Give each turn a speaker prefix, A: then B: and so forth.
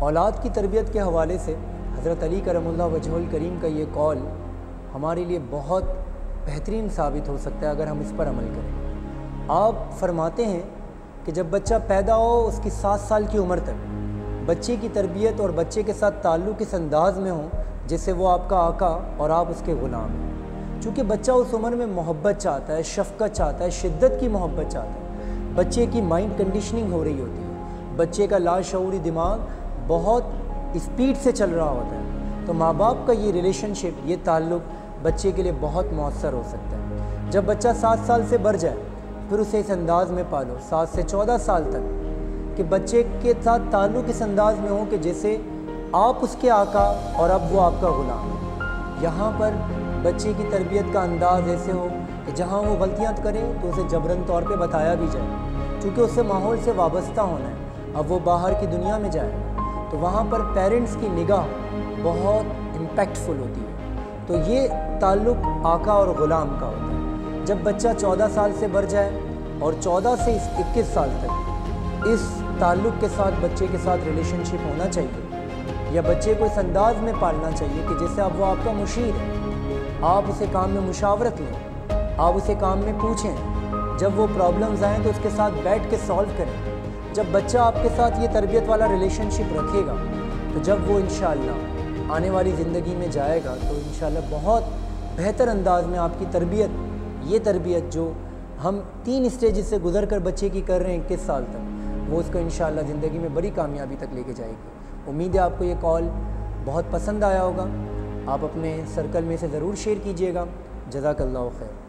A: اولاد کی تربیت کے حوالے سے حضرت علی کرم اللہ وجہہ الکریم کا یہ قول ہمارے لیے بہت بہترین ثابت ہو سکتا ہے اگر ہم اس پر عمل کریں۔ آپ فرماتے ہیں کہ جب بچہ پیدا ہو اس کی 7 سال کی عمر تک بچے کی تربیت اور بچے کے ساتھ تعلق اس انداز میں ہوں جیسے وہ آپ کا آقا اور آپ اس کے غلام ہیں۔ چونکہ بچہ اس عمر میں محبت چاہتا ہے، شفقت چاہتا ہے، شدت کی محبت چاہتا ہے، بچے کی مائنڈ کنڈیشننگ ہو رہی ہوتی ہے، بچے کا لاشعوری دماغ بہت اسپیڈ سے چل رہا ہوتا ہے، تو ماں باپ کا یہ ریلیشن شپ، یہ تعلق بچے کے لیے بہت مؤثر ہو سکتا ہے۔ جب بچہ 7 سال سے بڑھ جائے پھر اسے اس انداز میں پالو 7 سے 14 سال تک کہ بچے کے ساتھ تعلق اس انداز میں ہو کہ جیسے آپ اس کے آقا اور اب وہ آپ کا غلام ہے۔ یہاں پر بچے کی تربیت کا انداز ایسے ہو کہ جہاں وہ غلطیاں کرے تو اسے جبراً طور پہ بتایا بھی جائے، چونکہ اس سے ماحول سے وابستہ ہونا ہے۔ اب وہ باہر کی دنیا میں جائے تو وہاں پر پیرنٹس کی نگاہ بہت امپیکٹفل ہوتی ہے، تو یہ تعلق آقا اور غلام کا ہوتا ہے۔ جب بچہ 14 سال سے بڑھ جائے اور 14 سے 21 سال تک اس تعلق کے ساتھ بچے کے ساتھ ریلیشن شپ ہونا چاہیے، یا بچے کو اس انداز میں پالنا چاہیے کہ جیسے اب وہ آپ کا مشیر ہے، آپ اسے کام میں مشاورت لیں، آپ اسے کام میں پوچھیں، جب وہ پرابلمز آئیں تو اس کے ساتھ بیٹھ کے سالو کریں۔ جب بچہ آپ کے ساتھ یہ تربیت والا ریلیشن شپ رکھے گا تو جب وہ انشاءاللہ آنے والی زندگی میں جائے گا تو انشاءاللہ بہت بہتر انداز میں آپ کی تربیت، یہ تربیت جو ہم 3 اسٹیجز سے گزر کر بچے کی کر رہے ہیں 21 سال تک، وہ اس کو انشاءاللہ زندگی میں بڑی کامیابی تک لے کے جائے گی۔ امید ہے آپ کو یہ کال بہت پسند آیا ہوگا، آپ اپنے سرکل میں سے ضرور شیئر کیجیے گا۔ جزاک اللہ خیر۔